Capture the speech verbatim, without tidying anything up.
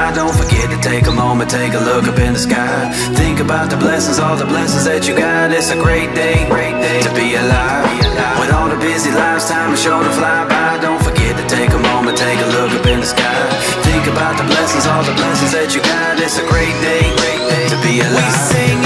by, don't forget to take a moment, take a look up in the sky. Think about the blessings, all the blessings that you got. It's a great day, great day to be alive. With all the busy lives, time is sure to fly by. Don't forget to take a moment, take a look up in the sky. Think about the blessings, all the blessings that you got. It's a great day, great day to be alive. We sing